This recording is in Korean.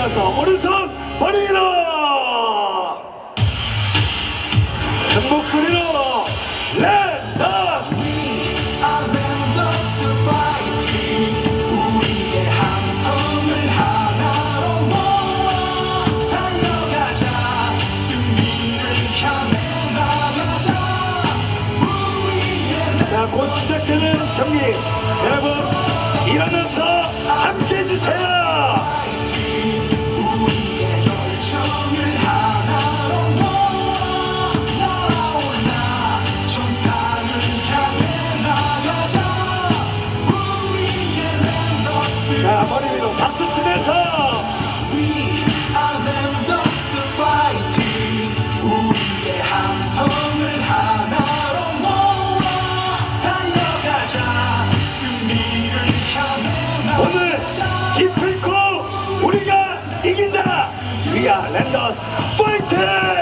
이어서 오른손 머리 위로 큰 목소리로 랜더스 우리의 함성을 하나로 모아 달려가자 승리를 향해 나가자 우리의 자, 곧 시작되는 경기 여러분 일어나서 함께 해주세요. 우리의 열정을 하나로 모아 날아올라 천상을 향해 나가자 우리의 랜더스 자, 머리 위로 박수 치면서 We are 랜더스 파이팅 우리의 함성을 하나로 모아 달려가자 승리를 향해 오늘 기필코 우리가 이긴다. We are 랜더스 파이팅!